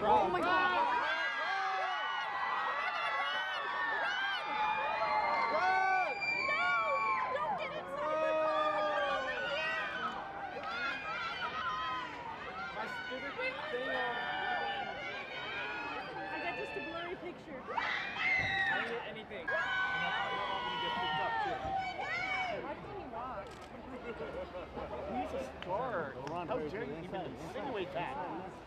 Oh my God! I got just a blurry picture. I didn't get anything. And Why can't he walk? he's a star. How dare you even insinuate that?